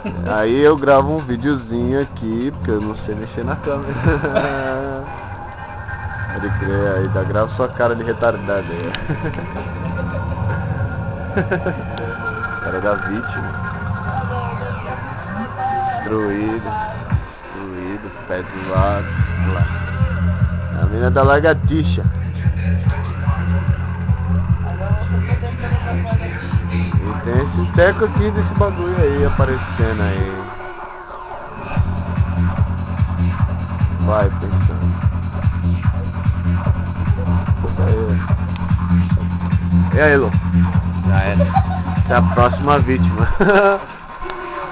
Aí eu gravo um videozinho aqui, porque eu não sei mexer na câmera. Pode crer, aí dá, grava sua cara de retardado aí. Cara da vítima. Destruído, pé zoado. Lá. A mina da lagartixa. E tem esse teco aqui desse bagulho aí aparecendo aí. Vai pensando. Isso aí. E aí, Lu? Já era. Essa é a próxima vítima.